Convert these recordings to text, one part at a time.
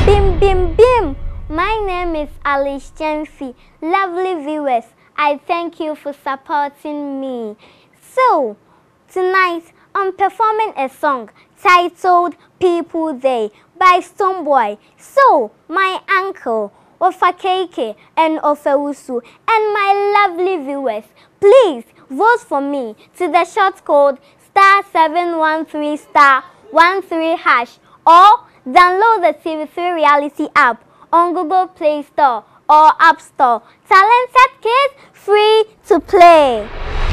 Bim, bim, bim! My name is Gyamfi. Lovely viewers, I thank you for supporting me. So, tonight I'm performing a song titled People Day by Stoneboy. So, my uncle, Ofa Keke and Ofa Usu, and my lovely viewers, please vote for me to the short code *713*13# or download the TV3 Reality app on Google Play Store or App Store. Talented kids, free to play.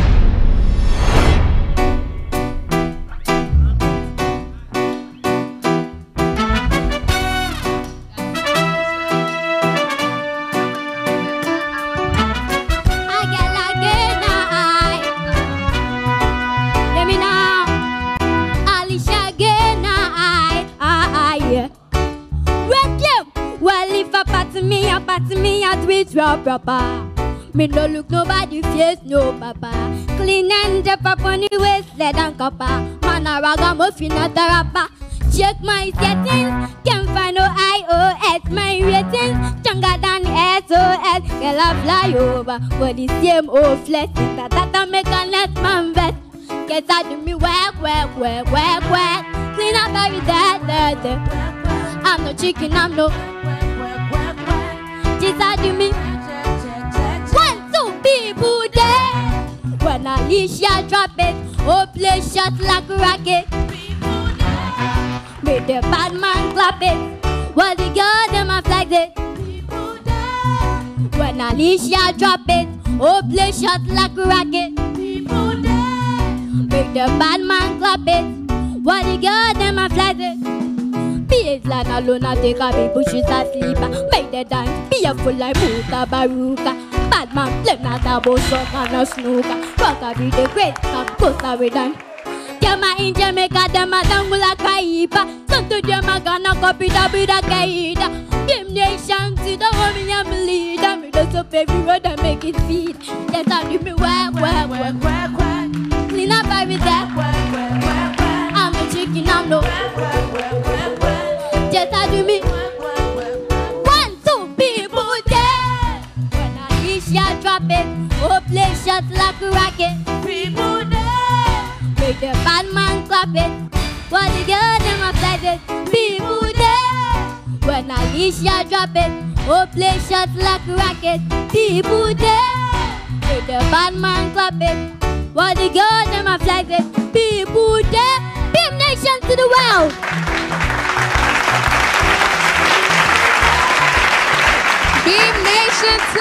Me at with your proper. Me no look nobody face, no papa. Clean and drop up on the waist, lead and copper. Man a ragamuffin at the rapper. Check my settings, can't find no iOS. My ratings stronger than SOS. Girl I fly over, but the same old flesh. That make a net man vest. Get out of me, whack. Clean up every day. I'm no chicken, I'm no. Just do me. 1, 2 people there. When Alicia drop it, oh play shot like a rocket. Make the bad man clap it. While the girl them a flag it. When Alicia drop it, oh play shot like a rocket. Make the bad man clap it. While the girl them a flag it. Baseline alone, I take a big bushes asleep. Make the dance be a full like Muta Baruka. Bad man, play not a boss and a snooker. Rock a be the great, come Costa Rican. Jama in Jamaica, them a dangula kaipa. Some to them a gonna copy the Buddha Kaida. Game nation, see the homie I'm leader. Me does up every road and make it feed. Yes, I give me whack. Clean up every day. I'm a chicken, I'm no. Just a do me. 1, 2 people there. When Alicia drop it, oh play shots like a rocket. People there. Make the bad man clap it. While the girl them a fly it. People there. When Alicia drop it, oh play shots like a rocket. People there. Make the bad man clap it. While the girl them a fly it. People there. Beam Nation to the world. Beam Nation to